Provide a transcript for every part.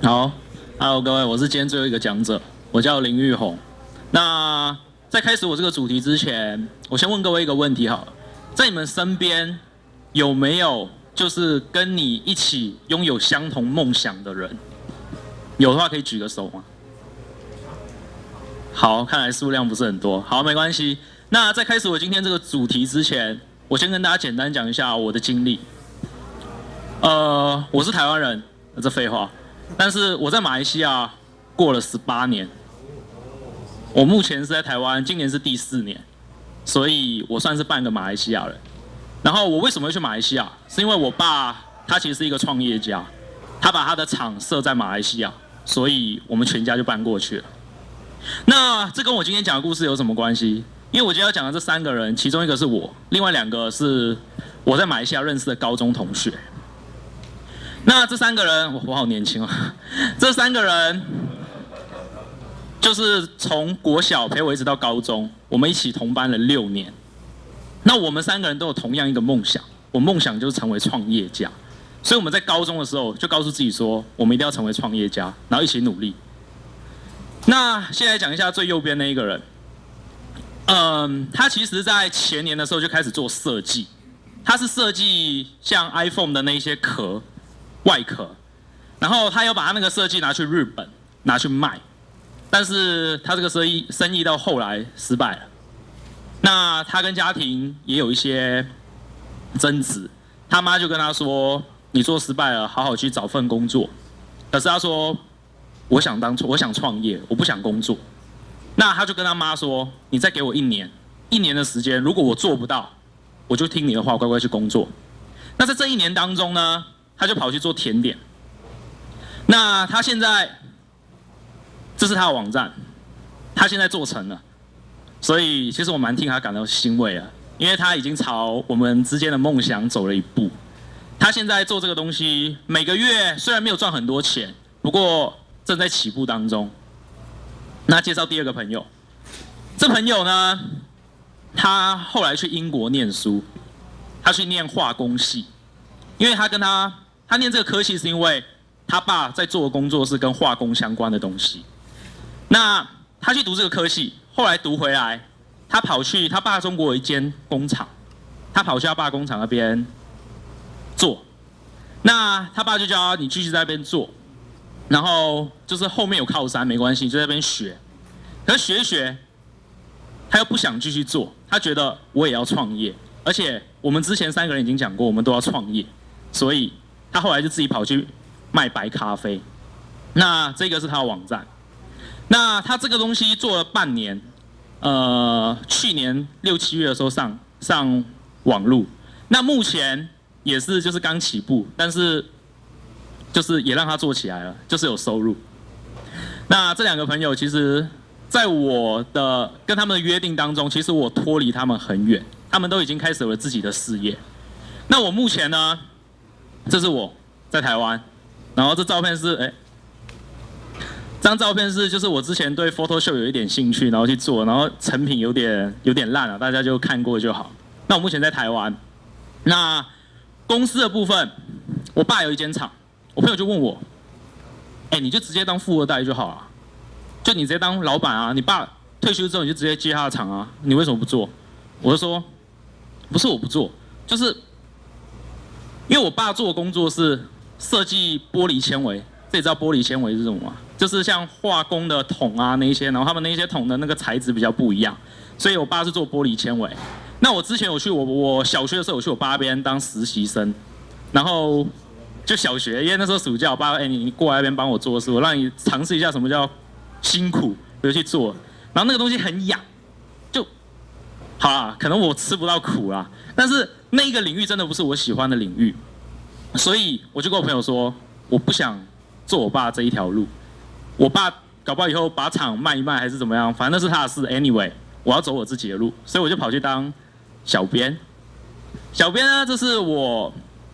好，Hello 各位，我是今天最后一个讲者，我叫林玉宏。那在开始我这个主题之前，我先问各位一个问题好了，在你们身边有没有就是跟你一起拥有相同梦想的人？有的话可以举个手吗？好，看来数量不是很多。好，没关系。那在开始我今天这个主题之前，我先跟大家简单讲一下我的经历。我是台湾人，这废话。但是我在马来西亚过了18年，我目前是在台湾，今年是第4年，所以我算是半个马来西亚人。然后我为什么会去马来西亚？是因为我爸他其实是一个创业家，他把他的厂设在马来西亚，所以我们全家就搬过去了。那这跟我今天讲的故事有什么关系？因为我今天要讲的这3个人，其中一个是我，另外2个是我在马来西亚认识的高中同学。那这3个人，我好年轻啊！这3个人就是从国小陪我一直到高中，我们一起同班了6年。那我们3个人都有同样一个梦想，我梦想就是成为创业家。所以我们在高中的时候就告诉自己说，我们一定要成为创业家，然后一起努力。那先来讲一下最右边那一个人，他其实在前年的时候就开始做设计，他是设计像 iPhone 的那一些壳。外壳，然后他要把他那个设计拿去日本拿去卖，但是他这个生意到后来失败了。那他跟家庭也有一些争执，他妈就跟他说：“你做失败了，好好去找份工作。”可是他说：“我想创业，我不想工作。”那他就跟他妈说：“你再给我1年的时间，如果我做不到，我就听你的话，乖乖去工作。”那在这1年当中呢？他就跑去做甜点。那他现在，这是他的网站，他现在做成了，所以其实我蛮替他感到欣慰啊，因为他已经朝我们之间的梦想走了一步。他现在做这个东西，每个月虽然没有赚很多钱，不过正在起步当中。那介绍第2个朋友，这朋友呢，他后来去英国念书，他去念化工系，因为他念这个科系是因为他爸在做的工作是跟化工相关的东西。那他去读这个科系，后来读回来，他跑去他爸中国有一间工厂，他跑去他爸工厂那边做。那他爸就叫他你继续在那边做，然后就是后面有靠山没关系，就在那边学。可是学一学，他又不想继续做，他觉得我也要创业，而且我们之前3个人已经讲过，我们都要创业，所以他后来就自己跑去卖白咖啡。那这个是他的网站。那他这个东西做了半年，去年6、7月的时候上网路。那目前也是就是刚起步，但是就是也让他做起来了，就是有收入。那这2个朋友其实，在我的跟他们的约定当中，其实我脱离他们很远，他们都已经开始有了自己的事业。那我目前呢？这是我在台湾，然后这照片是这张照片是就是我之前对 Photoshop 有一点兴趣，然后去做，然后成品有点烂了，大家就看过就好。那我目前在台湾，那公司的部分，我爸有一间厂，我朋友就问我，你就直接当富2代就好了，就你直接当老板啊，你爸退休之后你就直接接他的厂啊，你为什么不做？我就说，不是我不做，就是。因为我爸做的工作是设计玻璃纤维，这你知道玻璃纤维是什么吗？就是像化工的桶啊那一些，然后他们那些桶的那个材质比较不一样，所以我爸是做玻璃纤维。那我之前有去我小学的时候，我去我爸那边当实习生，然后就小学，因为那时候暑假，我爸你过来那边帮我做事，我让你尝试一下什么叫辛苦，我就去做。然后那个东西很痒，就好啦，可能我吃不到苦啦，但是那一个领域真的不是我喜欢的领域，所以我就跟我朋友说，我不想做我爸这一条路。我爸搞不好以后把厂卖一卖还是怎么样，反正那是他的事。Anyway， 我要走我自己的路，所以我就跑去当小编。小编呢，这是我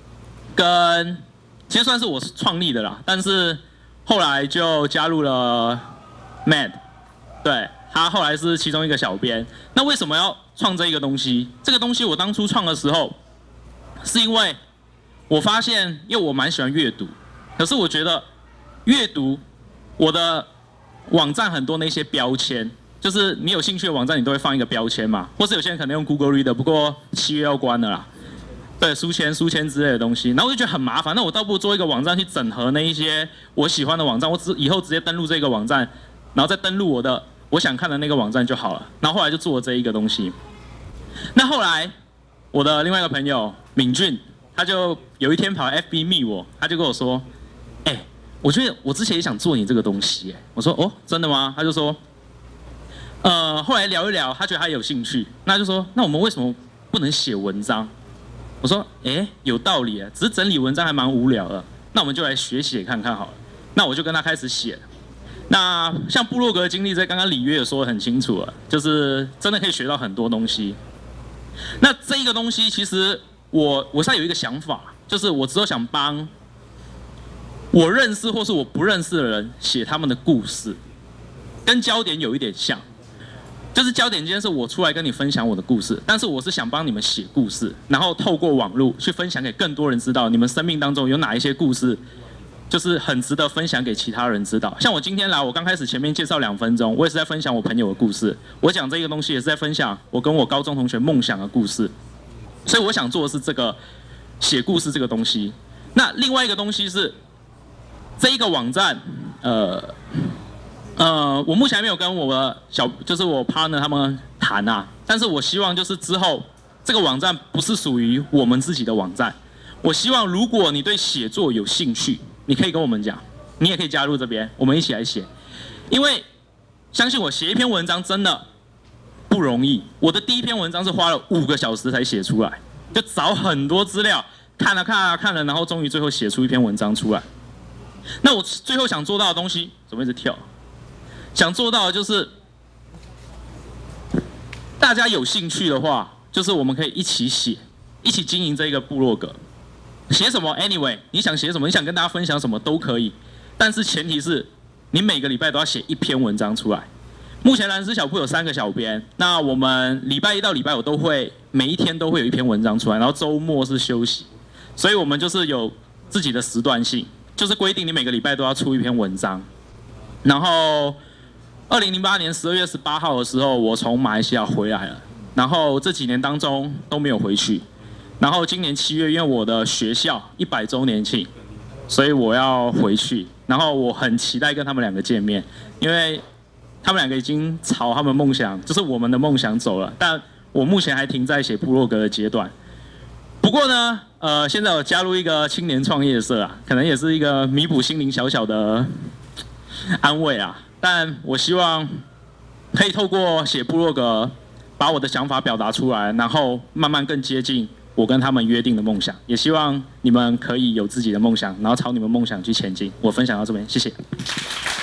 其实算是我创立的啦，但是后来就加入了 Mad， 对。他后来是其中一个小编。那为什么要创这一个东西？这个东西我当初创的时候，是因为我发现，因为我蛮喜欢阅读，可是我觉得阅读我的网站很多那些标签，就是你有兴趣的网站，你都会放一个标签嘛，或是有些人可能用 Google Reader， 不过7月要关了啦。对，书签之类的东西，然后我就觉得很麻烦，那我倒不如做一个网站去整合那一些我喜欢的网站，我以后直接登录这个网站，然后再登录我想看的那个网站就好了。然后后来就做了这一个东西。那后来我的另外一个朋友敏俊，他就有一天跑 FB 密我，他就跟我说，我觉得我之前也想做你这个东西，我说哦，真的吗？他就说，后来聊一聊，他觉得他有兴趣，那就说，那我们为什么不能写文章？我说，有道理啊，只是整理文章还蛮无聊的，那我们就来学写看看好了。那我就跟他开始写了。那像部落格的经历，在刚刚李月也说得很清楚了，就是真的可以学到很多东西。那这一个东西，其实我现在有一个想法，就是我之后想帮我认识或是我不认识的人写他们的故事，跟焦点有一点像。就是焦点今天是我出来跟你分享我的故事，但是我是想帮你们写故事，然后透过网络去分享给更多人知道，你们生命当中有哪一些故事，就是很值得分享给其他人知道。像我今天来，我刚开始前面介绍2分钟，我也是在分享我朋友的故事，我讲这个东西也是在分享我跟我高中同学梦想的故事，所以我想做的是这个写故事这个东西。那另外一个东西是这一个网站，我目前还没有跟我的就是我 partner 他们谈啊，但是我希望就是之后这个网站不是属于我们自己的网站，我希望如果你对写作有兴趣，你可以跟我们讲，你也可以加入这边，我们一起来写。因为相信我，写一篇文章真的不容易。我的第一篇文章是花了5个小时才写出来，就找很多资料，看了，然后终于最后写出一篇文章出来。那我最后想做到的东西，怎么一直跳？想做到的就是，大家有兴趣的话，就是我们可以一起写，一起经营这个部落格。写什么 ？Anyway， 你想写什么？你想跟大家分享什么都可以，但是前提是你每个礼拜都要写1篇文章出来。目前蓝思小铺有3个小编，那我们礼拜1到礼拜5都会每一天都会有1篇文章出来，然后周末是休息，所以我们就是有自己的时段性，就是规定你每个礼拜都要出1篇文章，然后。2008年12月18号的时候，我从马来西亚回来了，然后这几年当中都没有回去，然后今年7月，因为我的学校100周年庆，所以我要回去，然后我很期待跟他们2个见面，因为他们2个已经朝他们梦想，就是我们的梦想走了，但我目前还停在写部落格的阶段。不过呢，现在我加入一个青年创业社啊，可能也是一个弥补心灵小小的安慰啊。但我希望可以透过写部落格，把我的想法表达出来，然后慢慢更接近我跟他们约定的梦想。也希望你们可以有自己的梦想，然后朝你们梦想去前进。我分享到这边，谢谢。